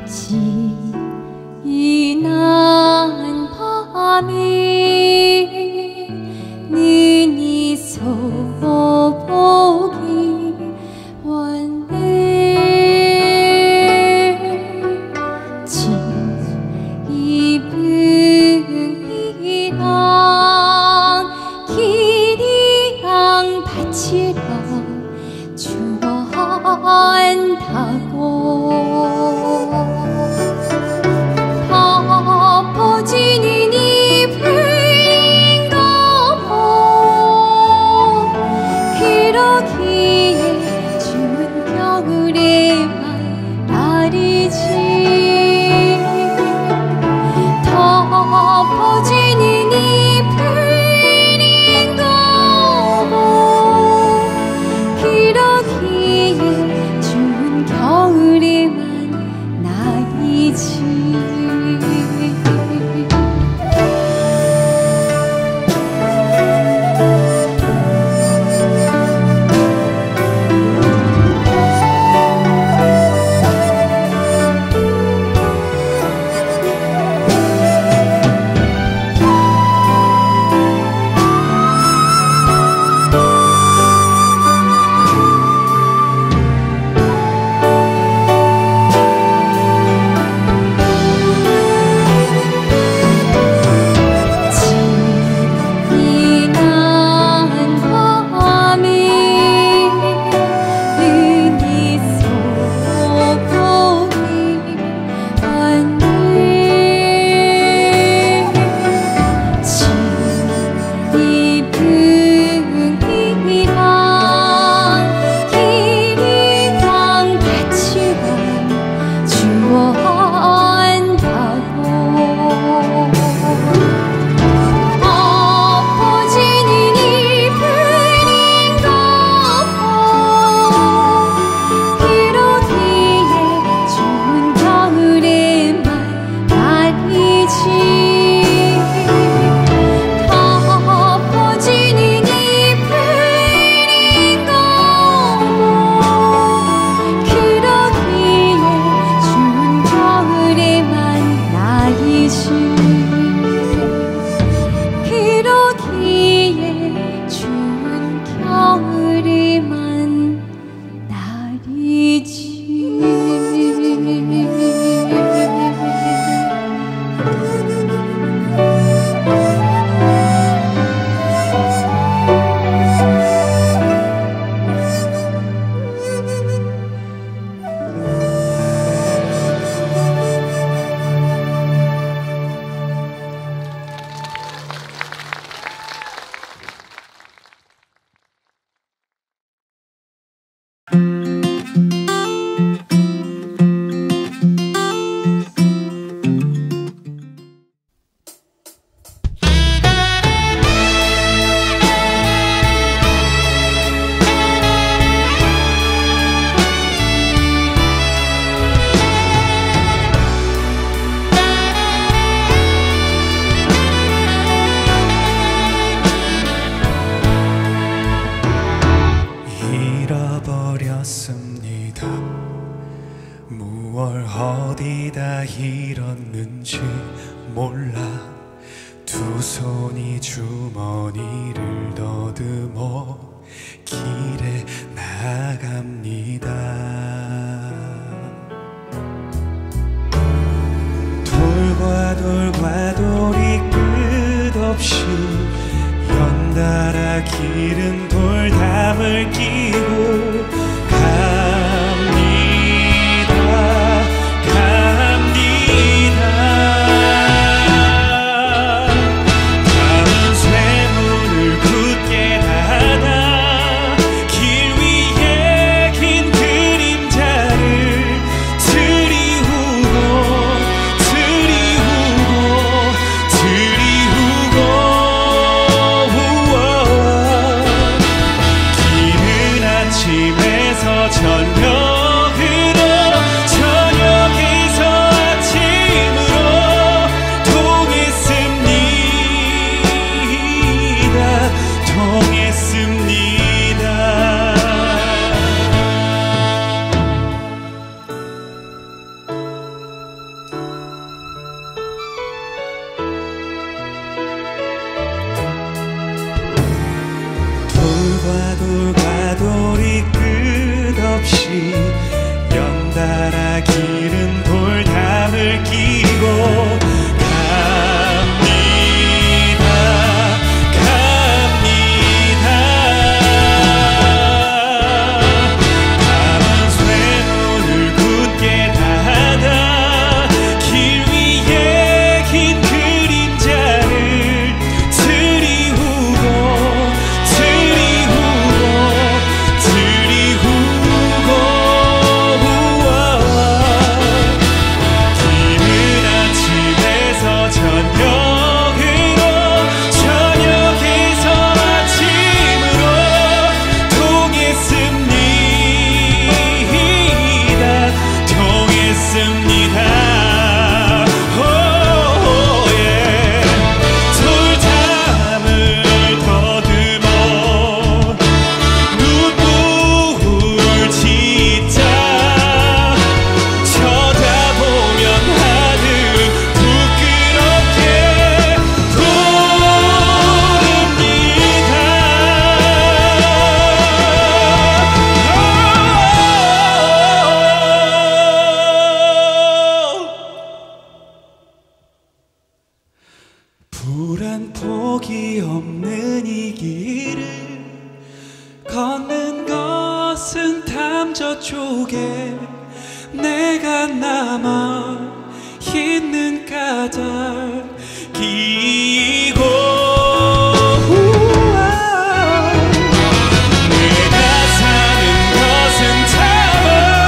지난 밤에 눈이 소보기 왔네. 이분이랑 길이랑 밭이랑 주원다고 퍼지는 잎을인가 봐. 그러기에 추운 겨울에만 날이지. 덮어지는 잎을인가 봐. 그러기에 추운 겨울에만 날이지. 그러기에 추운 겨울에만 날이지. 잃어버렸습니다. 무얼 어디다 잃었는지 몰라. 두 손이 주머니를 더듬어 길에 나갑니다. 돌과 돌과 돌이 끝없이 연달아 기른 돌담을 끼고 갑니다. 담은 쇠문을 굳게 닫아 길 위에 긴 그림자를 들이우고 길은 난 포기 없는 이 길을 걷는 것은 담 저쪽에 내가 남아 있는 까닭이고 내가 사는 것은 참아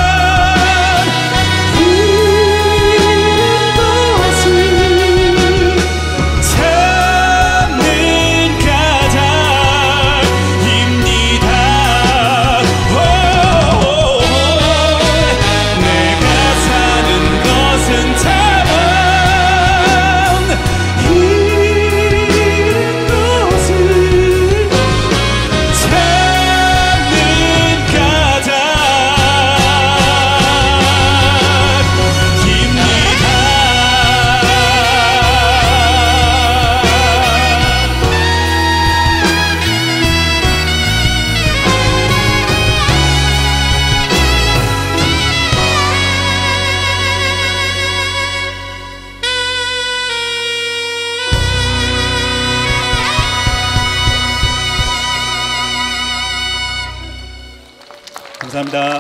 감사합니다.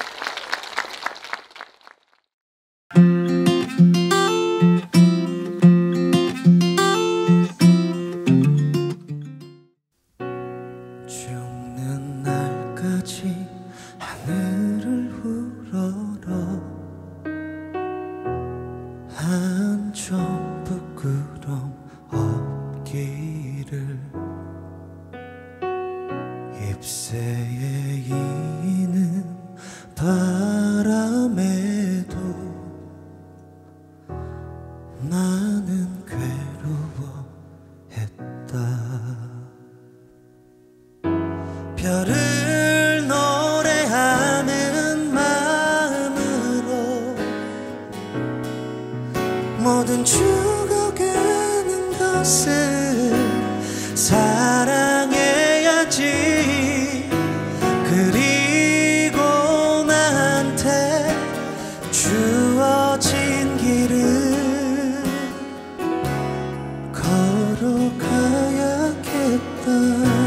죽는 날까지 하늘을 우러러 한 점 부끄럼 없기를 잎새에 이는 바람에도 나는 괴로워했다. 별을 노래하는 마음으로 모든 죽어가는 것을 사랑해야지. 그리고 나한테 주어진 길을 걸어가야겠다.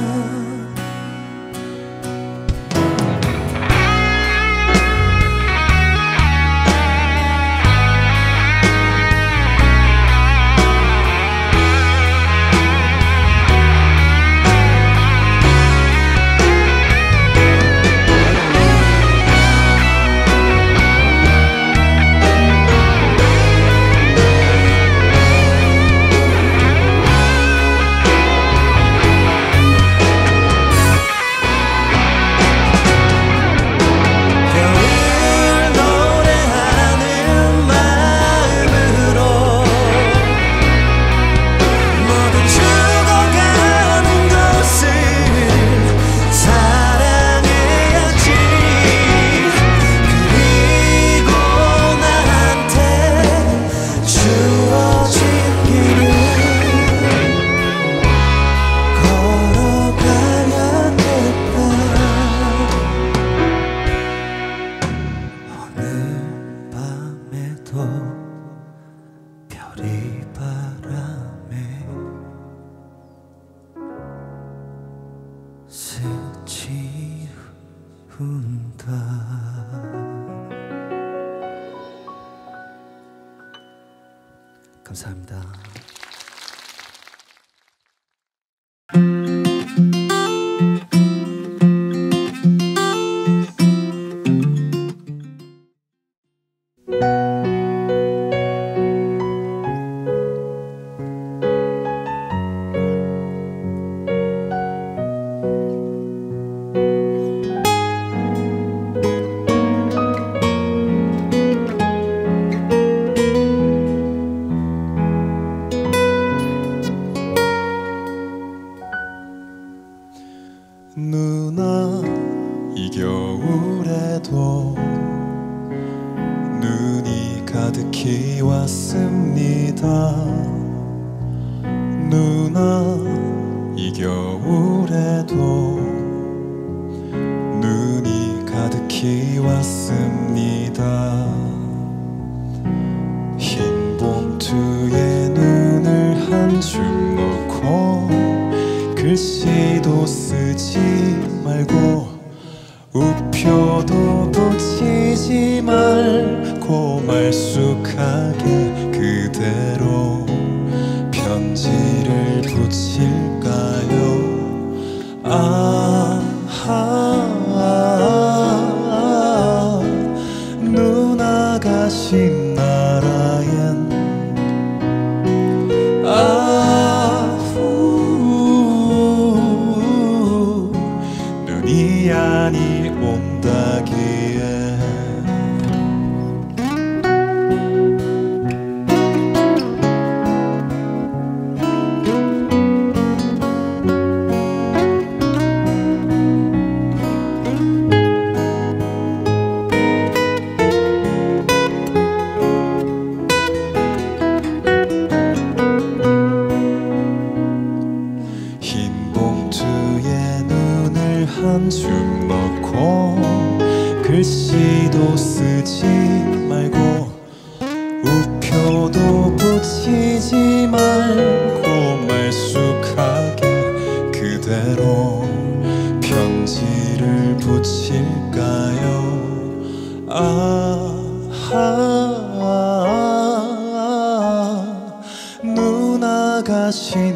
별이 바람에 스치운다. 감사합니다. 누나 이 겨울에도 눈이 가득히 왔습니다. 누나 이 겨울에도 눈이 가득히 왔습니다. 흰 봉투에 눈을 한 줌 넣고 글씨도 쓰지 말고 우표도 붙이지 말고 말쑥하게 그대로 편지를 붙일까요? 누나 가신 나라엔 눈이 아니 온다기에 한 줌 넣고 글씨도 쓰지 말고 우표도 붙이지 말고 말쑥하게 그대로 편지를 붙일까요? 누나 가신